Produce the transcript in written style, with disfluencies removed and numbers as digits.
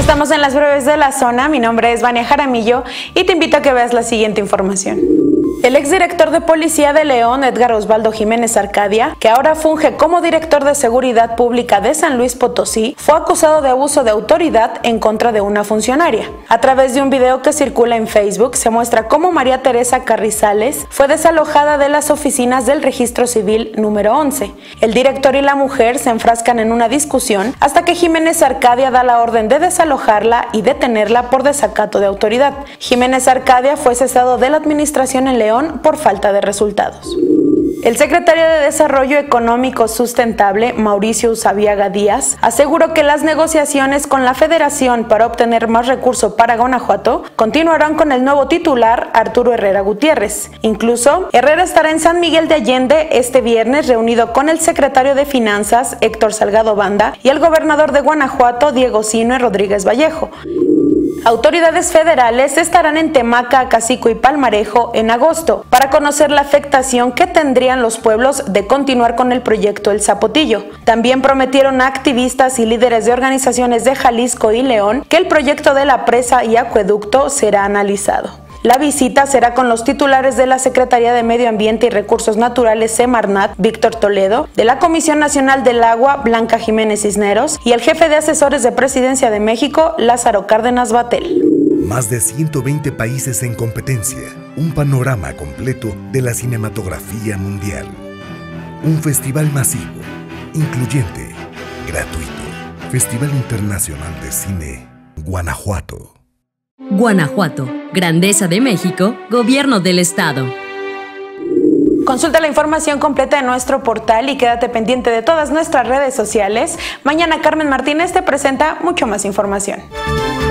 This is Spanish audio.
Estamos en las breves de la zona. Mi nombre es Vania Jaramillo y te invito a que veas la siguiente información. El exdirector de Policía de León, Edgar Osvaldo Jiménez Arcadia, que ahora funge como director de Seguridad Pública de San Luis Potosí, fue acusado de abuso de autoridad en contra de una funcionaria. A través de un video que circula en Facebook, se muestra cómo María Teresa Carrizales fue desalojada de las oficinas del Registro Civil número 11. El director y la mujer se enfrascan en una discusión hasta que Jiménez Arcadia da la orden de desalojarla y detenerla por desacato de autoridad. Jiménez Arcadia fue cesado de la administración en León por falta de resultados. El secretario de Desarrollo Económico Sustentable, Mauricio Usabiaga Díaz, aseguró que las negociaciones con la Federación para obtener más recursos para Guanajuato continuarán con el nuevo titular, Arturo Herrera Gutiérrez. Incluso, Herrera estará en San Miguel de Allende este viernes reunido con el secretario de Finanzas, Héctor Salgado Banda, y el gobernador de Guanajuato, Diego Sinue Rodríguez Vallejo. Autoridades federales estarán en Temaca, Acacico y Palmarejo en agosto para conocer la afectación que tendrían los pueblos de continuar con el proyecto El Zapotillo. También prometieron a activistas y líderes de organizaciones de Jalisco y León que el proyecto de la presa y acueducto será analizado. La visita será con los titulares de la Secretaría de Medio Ambiente y Recursos Naturales Semarnat, Víctor Toledo, de la Comisión Nacional del Agua, Blanca Jiménez Cisneros, y el jefe de asesores de Presidencia de México, Lázaro Cárdenas Batel. Más de 120 países en competencia, un panorama completo de la cinematografía mundial. Un festival masivo, incluyente, gratuito. Festival Internacional de Cine, Guanajuato. Guanajuato, Grandeza de México, Gobierno del Estado. Consulta la información completa en nuestro portal y quédate pendiente de todas nuestras redes sociales. Mañana Carmen Martínez te presenta mucho más información.